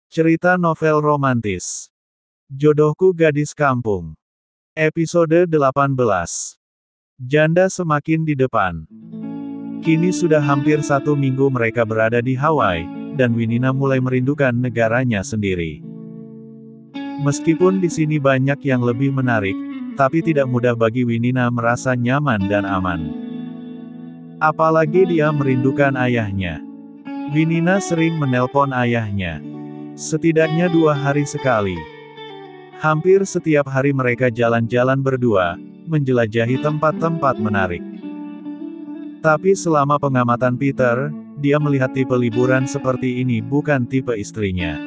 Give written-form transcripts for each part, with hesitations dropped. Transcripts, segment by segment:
Cerita novel romantis. Jodohku Gadis Kampung. Episode 18. Janda semakin di depan. Kini sudah hampir 1 minggu mereka berada di Hawaii, dan Winina mulai merindukan negaranya sendiri. Meskipun di sini banyak yang lebih menarik, tapi tidak mudah bagi Winina merasa nyaman dan aman. Apalagi dia merindukan ayahnya. Winina sering menelpon ayahnya. Setidaknya 2 hari sekali. Hampir setiap hari mereka jalan-jalan berdua, menjelajahi tempat-tempat menarik. Tapi selama pengamatan Peter, dia melihat tipe liburan seperti ini bukan tipe istrinya.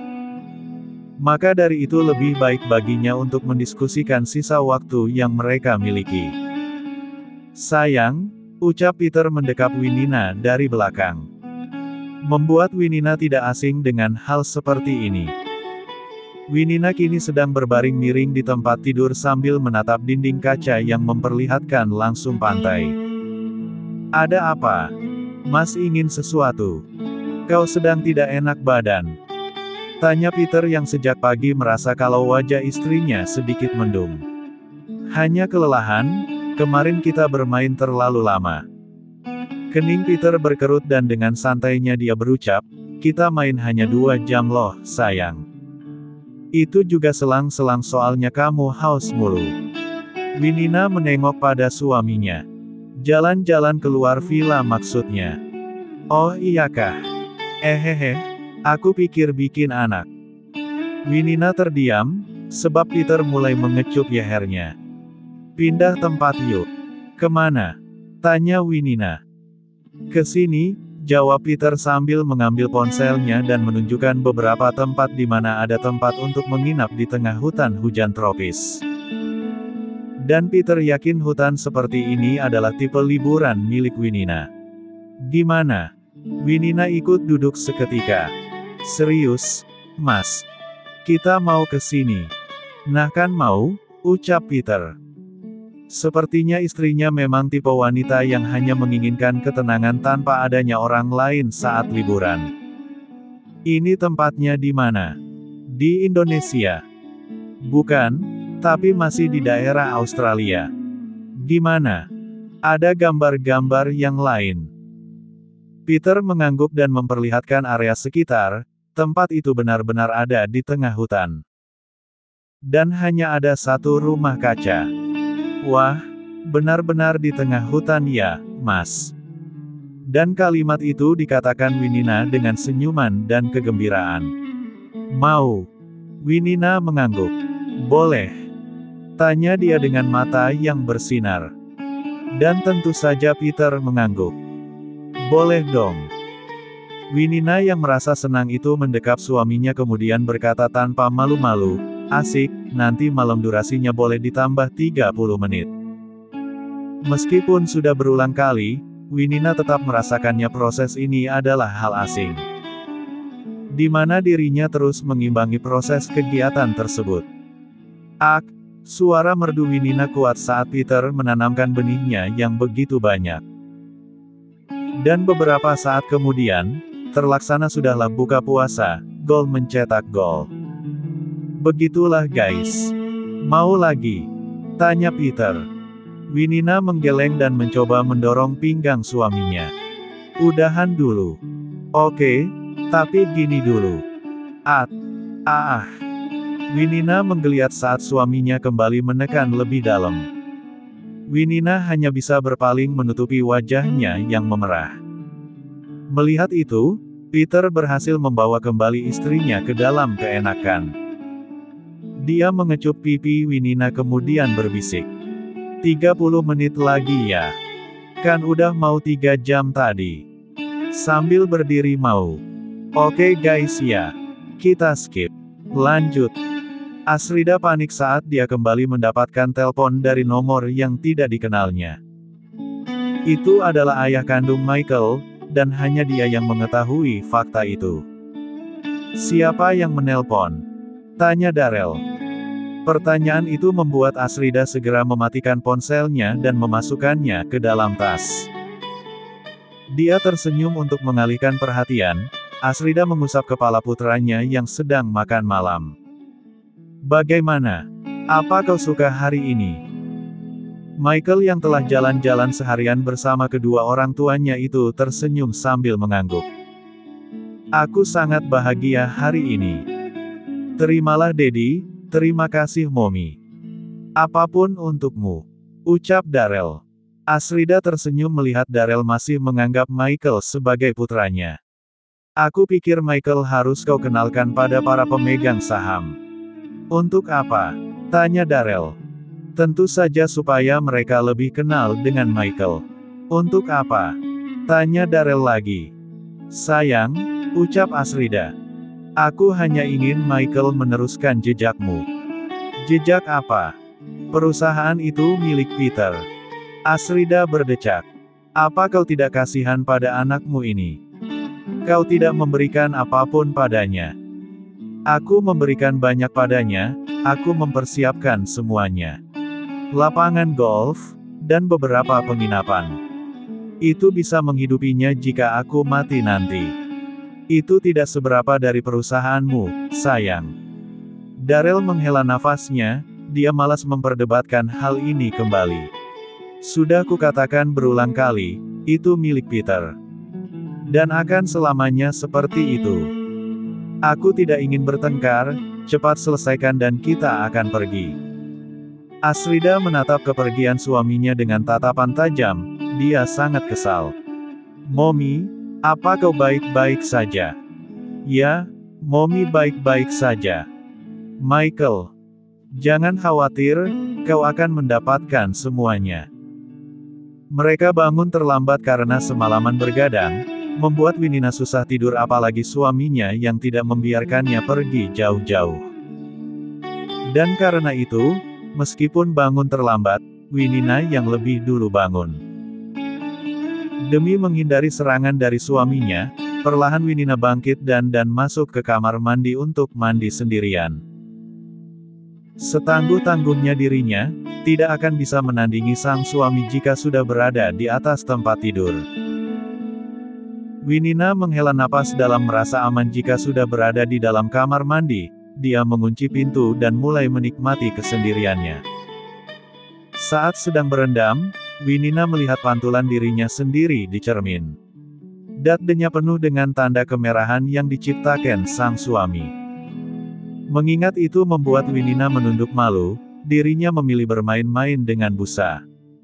Maka dari itu lebih baik baginya untuk mendiskusikan sisa waktu yang mereka miliki. "Sayang," ucap Peter mendekap Winina dari belakang. Membuat Winina tidak asing dengan hal seperti ini. Winina kini sedang berbaring miring di tempat tidur sambil menatap dinding kaca yang memperlihatkan langsung pantai. "Ada apa? Mas ingin sesuatu? Kau sedang tidak enak badan?" tanya Peter yang sejak pagi merasa kalau wajah istrinya sedikit mendung. "Hanya kelelahan, kemarin kita bermain terlalu lama." Kening Peter berkerut dan dengan santainya dia berucap, "Kita main hanya 2 jam loh, sayang. Itu juga selang-selang soalnya kamu haus mulu." Winina menengok pada suaminya. "Jalan-jalan keluar villa maksudnya?" "Oh iyakah? Aku pikir bikin anak." Winina terdiam, sebab Peter mulai mengecup lehernya. "Pindah tempat yuk." "Kemana?" tanya Winina. "Ke sini," jawab Peter sambil mengambil ponselnya dan menunjukkan beberapa tempat di mana ada tempat untuk menginap di tengah hutan hujan tropis. Dan Peter yakin hutan seperti ini adalah tipe liburan milik Winina. "Gimana?" Winina ikut duduk seketika. "Serius, Mas? Kita mau ke sini?" "Nah kan mau," ucap Peter. Sepertinya istrinya memang tipe wanita yang hanya menginginkan ketenangan tanpa adanya orang lain saat liburan. "Ini tempatnya di mana?" "Di Indonesia." "Bukan, tapi masih di daerah Australia." "Gimana? Ada gambar-gambar yang lain?" Peter mengangguk dan memperlihatkan area sekitar. Tempat itu benar-benar ada di tengah hutan. Dan hanya ada 1 rumah kaca. "Wah, benar-benar di tengah hutan ya, Mas." Dan kalimat itu dikatakan Winina dengan senyuman dan kegembiraan. "Mau?" Winina mengangguk. "Boleh?" tanya dia dengan mata yang bersinar. Dan tentu saja Peter mengangguk. "Boleh dong." Winina yang merasa senang itu mendekap suaminya kemudian berkata tanpa malu-malu, "Asik, nanti malam durasinya boleh ditambah 30 menit." Meskipun sudah berulang kali, Winina tetap merasakannya proses ini adalah hal asing. Di mana dirinya terus mengimbangi proses kegiatan tersebut. "Ak!" Suara merdu Winina kuat saat Peter menanamkan benihnya yang begitu banyak. Dan beberapa saat kemudian, terlaksana sudahlah buka puasa, gol mencetak gol. "Begitulah guys. Mau lagi?" tanya Peter. Winina menggeleng dan mencoba mendorong pinggang suaminya. "Udahan dulu. Oke, tapi gini dulu. Winina menggeliat saat suaminya kembali menekan lebih dalam. Winina hanya bisa berpaling menutupi wajahnya yang memerah. Melihat itu, Peter berhasil membawa kembali istrinya ke dalam keenakan. Dia mengecup pipi Winina kemudian berbisik. 30 menit lagi ya? Kan udah mau 3 jam tadi." Sambil berdiri mau. "Oke guys ya. Kita skip. Lanjut." Asrida panik saat dia kembali mendapatkan telepon dari nomor yang tidak dikenalnya. Itu adalah ayah kandung Michael, dan hanya dia yang mengetahui fakta itu. "Siapa yang menelpon?" tanya Darrell. Pertanyaan itu membuat Asrida segera mematikan ponselnya dan memasukkannya ke dalam tas. Dia tersenyum untuk mengalihkan perhatian, Asrida mengusap kepala putranya yang sedang makan malam. Bagaimana? Apa kau suka hari ini? Michael yang telah jalan-jalan seharian bersama kedua orang tuanya itu tersenyum sambil mengangguk. Aku sangat bahagia hari ini. Terimalah Daddy, terima kasih Mommy. Apapun untukmu, ucap Darrell. Asrida tersenyum melihat Darrell masih menganggap Michael sebagai putranya. Aku pikir Michael harus kau kenalkan pada para pemegang saham. Untuk apa? Tanya Darrell. Tentu saja supaya mereka lebih kenal dengan Michael. Untuk apa? Tanya Darrell lagi. Sayang, ucap Asrida. Aku hanya ingin Michael meneruskan jejakmu. Jejak apa? Perusahaan itu milik Peter. Asrida berdecak. Apa kau tidak kasihan pada anakmu ini? Kau tidak memberikan apapun padanya. Aku memberikan banyak padanya, aku mempersiapkan semuanya. Lapangan golf, dan beberapa penginapan. Itu bisa menghidupinya jika aku mati nanti. Itu tidak seberapa dari perusahaanmu, sayang. Darrell menghela nafasnya, dia malas memperdebatkan hal ini kembali. Sudah kukatakan berulang kali, itu milik Peter. Dan akan selamanya seperti itu. Aku tidak ingin bertengkar, cepat selesaikan dan kita akan pergi. Asrida menatap kepergian suaminya dengan tatapan tajam, dia sangat kesal. Mommy, apa kau baik-baik saja? Ya, Mommy baik-baik saja. Michael, jangan khawatir, kau akan mendapatkan semuanya. Mereka bangun terlambat karena semalaman bergadang, membuat Winina susah tidur apalagi suaminya yang tidak membiarkannya pergi jauh-jauh. Dan karena itu, meskipun bangun terlambat, Winina yang lebih dulu bangun. Demi menghindari serangan dari suaminya, perlahan Winina bangkit dan masuk ke kamar mandi untuk mandi sendirian. Setangguh-tangguhnya dirinya, tidak akan bisa menandingi sang suami jika sudah berada di atas tempat tidur. Winina menghela napas dalam merasa aman jika sudah berada di dalam kamar mandi, dia mengunci pintu dan mulai menikmati kesendiriannya. Saat sedang berendam, Winina melihat pantulan dirinya sendiri di cermin. Dadanya penuh dengan tanda kemerahan yang diciptakan sang suami. Mengingat itu membuat Winina menunduk malu, dirinya memilih bermain-main dengan busa.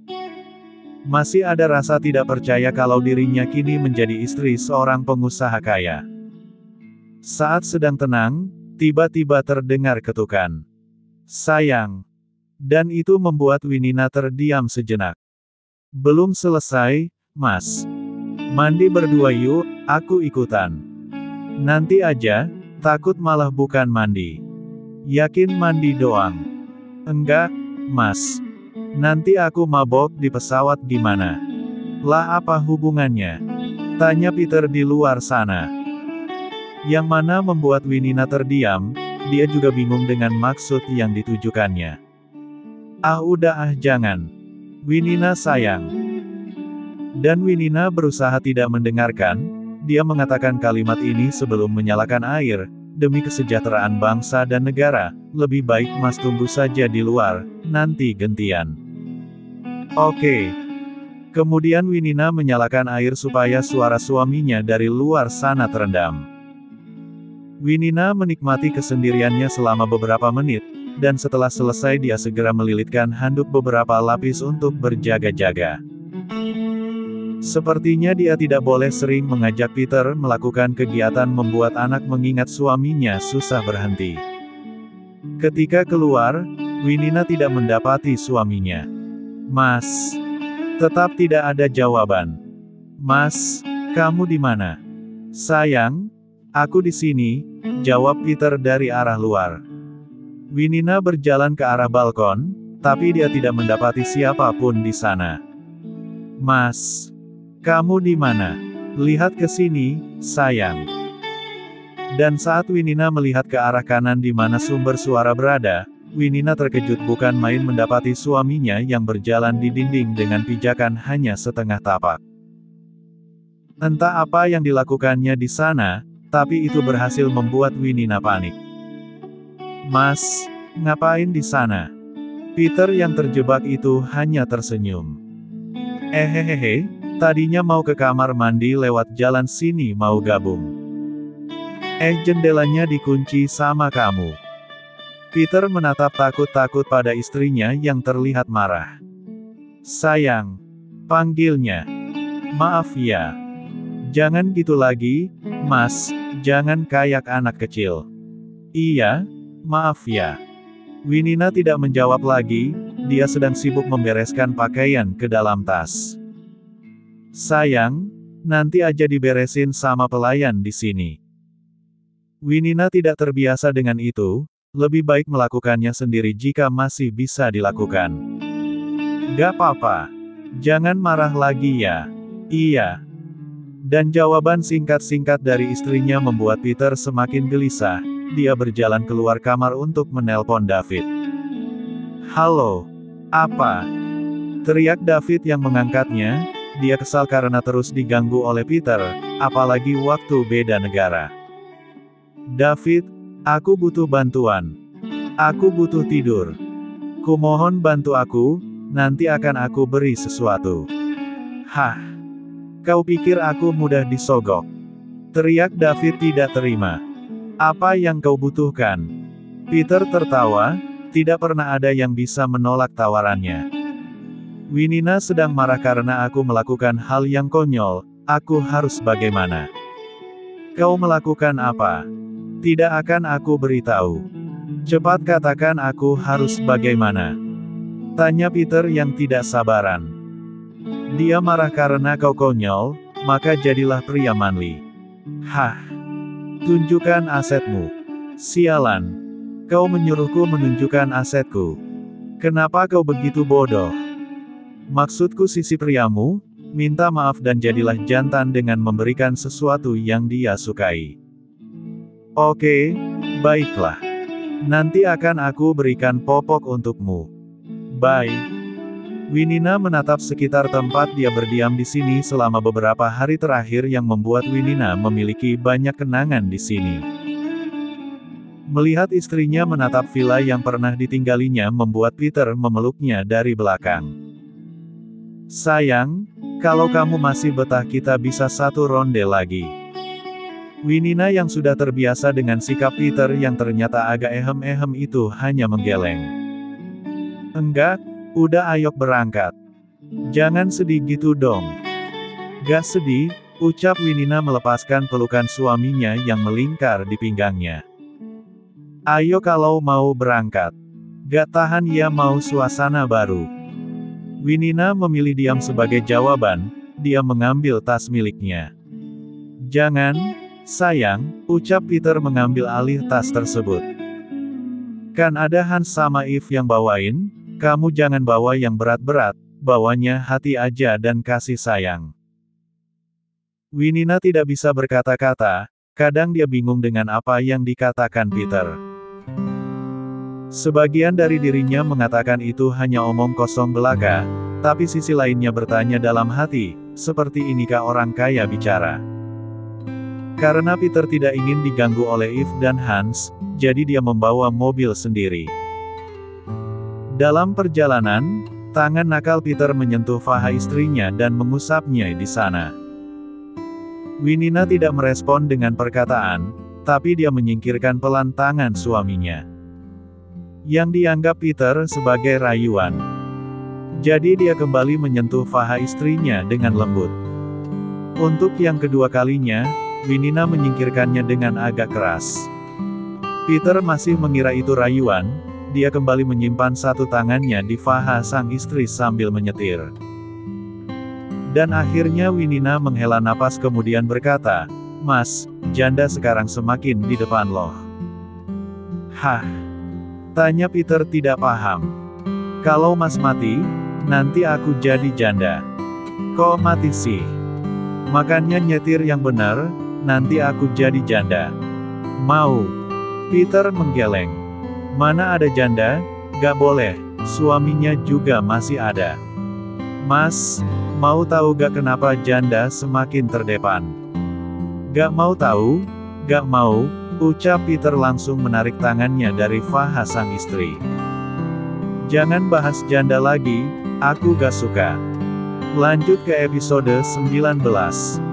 Masih ada rasa tidak percaya kalau dirinya kini menjadi istri seorang pengusaha kaya. Saat sedang tenang, tiba-tiba terdengar ketukan. Sayang. Dan itu membuat Winina terdiam sejenak. Belum selesai, Mas. Mandi berdua yuk, aku ikutan. Nanti aja, takut malah bukan mandi. Yakin mandi doang? Enggak, Mas. Nanti aku mabok di pesawat gimana? Lah apa hubungannya? Tanya Peter di luar sana. Yang mana membuat Winina terdiam, dia juga bingung dengan maksud yang ditujukannya. Ah udah jangan. Winina sayang. Dan Winina berusaha tidak mendengarkan, dia mengatakan kalimat ini sebelum menyalakan air, demi kesejahteraan bangsa dan negara, lebih baik Mas tunggu saja di luar, nanti gentian. Oke. Kemudian Winina menyalakan air supaya suara suaminya dari luar sana terendam. Winina menikmati kesendiriannya selama beberapa menit, dan setelah selesai dia segera melilitkan handuk beberapa lapis untuk berjaga-jaga. Sepertinya dia tidak boleh sering mengajak Peter melakukan kegiatan membuat anak mengingat suaminya susah berhenti. Ketika keluar, Winina tidak mendapati suaminya. Mas. Tetap tidak ada jawaban. Mas, kamu di mana? Sayang, aku di sini, jawab Peter dari arah luar. Winina berjalan ke arah balkon, tapi dia tidak mendapati siapapun di sana. Mas, kamu di mana? Lihat ke sini, sayang. Dan saat Winina melihat ke arah kanan di mana sumber suara berada, Winina terkejut bukan main mendapati suaminya yang berjalan di dinding dengan pijakan hanya setengah tapak. Entah apa yang dilakukannya di sana, tapi itu berhasil membuat Winina panik. "Mas, ngapain di sana?" Peter yang terjebak itu hanya tersenyum. "Hehehe, tadinya mau ke kamar mandi lewat jalan sini mau gabung. Jendelanya dikunci sama kamu." Peter menatap takut-takut pada istrinya yang terlihat marah. "Sayang," panggilnya. "Maaf ya. Jangan gitu lagi, Mas, jangan kayak anak kecil." "Iya, maaf ya." Winina tidak menjawab lagi, dia sedang sibuk membereskan pakaian ke dalam tas. "Sayang, nanti aja diberesin sama pelayan di sini." Winina tidak terbiasa dengan itu, lebih baik melakukannya sendiri jika masih bisa dilakukan. "Gak apa-apa. Jangan marah lagi ya." "Iya." Dan jawaban singkat-singkat dari istrinya membuat Peter semakin gelisah. Dia berjalan keluar kamar untuk menelpon David. "Halo. Apa?" teriak David yang mengangkatnya. Dia kesal karena terus diganggu oleh Peter, apalagi waktu beda negara. "David, aku butuh bantuan. Aku butuh tidur. Kumohon bantu aku, nanti akan aku beri sesuatu." "Hah? Kau pikir aku mudah disogok?" teriak David tidak terima. "Apa yang kau butuhkan?" Peter tertawa, tidak pernah ada yang bisa menolak tawarannya. "Winina sedang marah karena aku melakukan hal yang konyol, aku harus bagaimana?" "Kau melakukan apa?" "Tidak akan aku beritahu." "Cepat katakan aku harus bagaimana?" tanya Peter yang tidak sabaran. "Dia marah karena kau konyol, maka jadilah pria manly." "Hah? Tunjukkan asetmu." "Sialan. Kau menyuruhku menunjukkan asetku. Kenapa kau begitu bodoh?" "Maksudku sisi priamu, minta maaf dan jadilah jantan dengan memberikan sesuatu yang dia sukai." "Oke, baiklah. Nanti akan aku berikan popok untukmu. Bye." Winina menatap sekitar tempat dia berdiam di sini selama beberapa hari terakhir yang membuat Winina memiliki banyak kenangan di sini. Melihat istrinya menatap villa yang pernah ditinggalinya membuat Peter memeluknya dari belakang. "Sayang, kalau kamu masih betah kita bisa satu ronde lagi." Winina yang sudah terbiasa dengan sikap Peter yang ternyata agak ehem-ehem itu hanya menggeleng. "Enggak, udah ayo berangkat. Jangan sedih gitu dong." "Gak sedih," ucap Winina melepaskan pelukan suaminya yang melingkar di pinggangnya. "Ayo kalau mau berangkat. Gak tahan ya mau suasana baru." Winina memilih diam sebagai jawaban, dia mengambil tas miliknya. "Jangan, sayang," ucap Peter mengambil alih tas tersebut. "Kan ada Hans sama Eve yang bawain, kamu jangan bawa yang berat-berat, bawanya hati aja dan kasih sayang." Winina tidak bisa berkata-kata, kadang dia bingung dengan apa yang dikatakan Peter. Sebagian dari dirinya mengatakan itu hanya omong kosong belaka, tapi sisi lainnya bertanya dalam hati, seperti inikah orang kaya bicara? Karena Peter tidak ingin diganggu oleh Eve dan Hans, jadi dia membawa mobil sendiri. Dalam perjalanan, tangan nakal Peter menyentuh paha istrinya dan mengusapnya di sana. Winina tidak merespon dengan perkataan, tapi dia menyingkirkan pelan tangan suaminya, yang dianggap Peter sebagai rayuan. Jadi dia kembali menyentuh paha istrinya dengan lembut. Untuk yang kedua kalinya, Winina menyingkirkannya dengan agak keras. Peter masih mengira itu rayuan. Dia kembali menyimpan satu tangannya di paha sang istri sambil menyetir. Dan akhirnya Winina menghela napas kemudian berkata, "Mas, janda sekarang semakin di depan loh." "Hah?" tanya Peter tidak paham. "Kalau Mas mati, nanti aku jadi janda." "Kok mati sih? Makanya nyetir yang benar, nanti aku jadi janda." "Mau?" Peter menggeleng. "Mana ada janda? Gak boleh, suaminya juga masih ada." "Mas, mau tahu gak kenapa janda semakin terdepan?" "Gak mau tahu? Gak mau, ucap Peter langsung menarik tangannya dari Faha sang istri. Jangan bahas janda lagi, aku gak suka. Lanjut ke episode 19.